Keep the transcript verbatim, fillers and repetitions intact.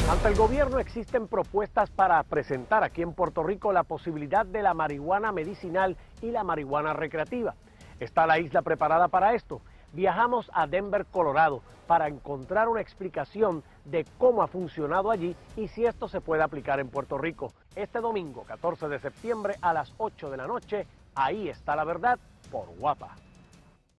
Ante el gobierno existen propuestas para presentar aquí en Puerto Rico la posibilidad de la marihuana medicinal y la marihuana recreativa. ¿Está la isla preparada para esto? Viajamos a Denver, Colorado, para encontrar una explicación de cómo ha funcionado allí y si esto se puede aplicar en Puerto Rico. Este domingo, catorce de septiembre, a las ocho de la noche, Ahí Está la Verdad, por Guapa.